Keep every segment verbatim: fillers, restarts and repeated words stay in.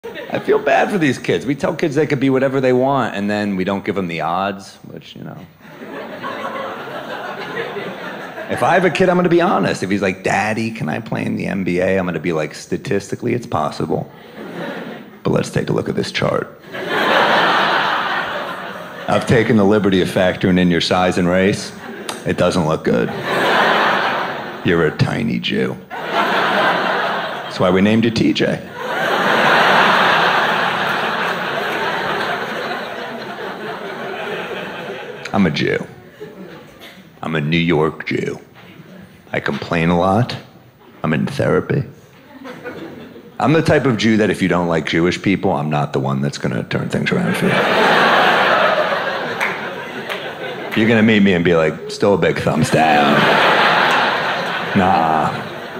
I feel bad for these kids. We tell kids they could be whatever they want, and then we don't give them the odds, which, you know. If I have a kid, I'm going to be honest. If he's like, Daddy, can I play in the N B A? I'm going to be like, statistically, it's possible. But let's take a look at this chart. I've taken the liberty of factoring in your size and race. It doesn't look good. You're a tiny Jew. That's why we named you T J. I'm a Jew. I'm a New York Jew. I complain a lot. I'm in therapy. I'm the type of Jew that if you don't like Jewish people, I'm not the one that's gonna turn things around for you. You're gonna meet me and be like, still a big thumbs down. Nah.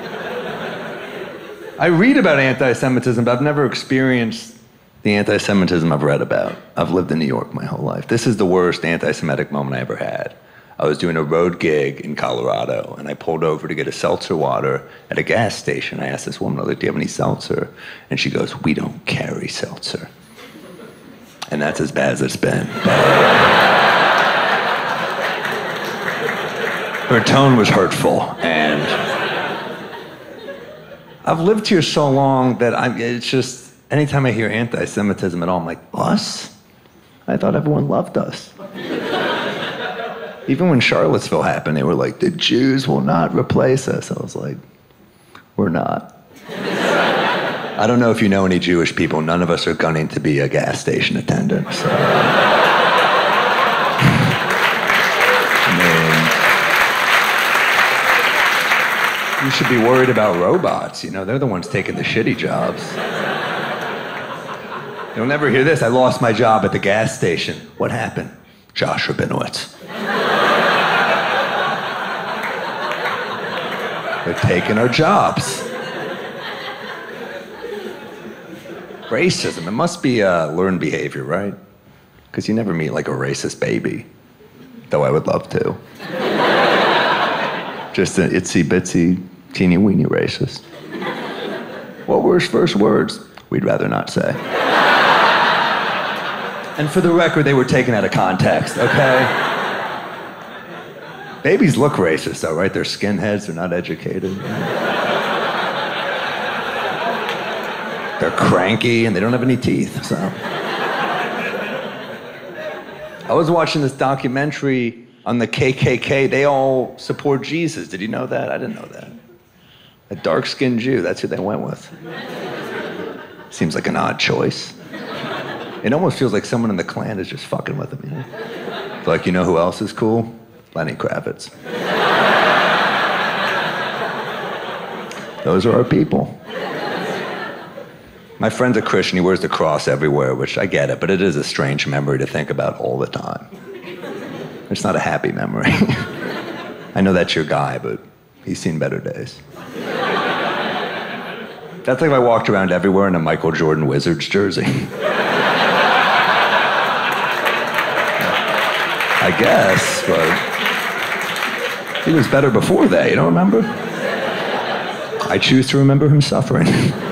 I read about anti-Semitism, but I've never experienced the anti-Semitism I've read about. I've lived in New York my whole life. This is the worst anti-Semitic moment I ever had. I was doing a road gig in Colorado, and I pulled over to get a seltzer water at a gas station. I asked this woman, I was like, do you have any seltzer? And she goes, we don't carry seltzer. And that's as bad as it's been. Her tone was hurtful, and I've lived here so long that I'm, it's just, anytime I hear anti-Semitism at all, I'm like, us? I thought everyone loved us. Even when Charlottesville happened, they were like, the Jews will not replace us. I was like, we're not. I don't know if you know any Jewish people. None of us are gunning to be a gas station attendant. So. I mean, you should be worried about robots. You know, they're the ones taking the shitty jobs. You'll never hear this. I lost my job at the gas station. What happened? Josh Rabinowitz. They're taking our jobs. Racism, it must be a learned behavior, right? Because you never meet like a racist baby, though I would love to. Just an itsy bitsy, teeny weeny racist. What were his first words? We'd rather not say. And for the record, they were taken out of context, okay? Babies look racist though, right? They're skinheads, they're not educated. They're cranky and they don't have any teeth, so. I was watching this documentary on the K K K. They all support Jesus. Did you know that? I didn't know that. A dark-skinned Jew, that's who they went with. Seems like an odd choice. It almost feels like someone in the Klan is just fucking with them, you know? Like, you know who else is cool? Lenny Kravitz. Those are our people. My friend's a Christian, he wears the cross everywhere, which I get it, but it is a strange memory to think about all the time. It's not a happy memory. I know that's your guy, but he's seen better days. That's like if I walked around everywhere in a Michael Jordan Wizards jersey. I guess, but he was better before that, you don't remember? I choose to remember him suffering.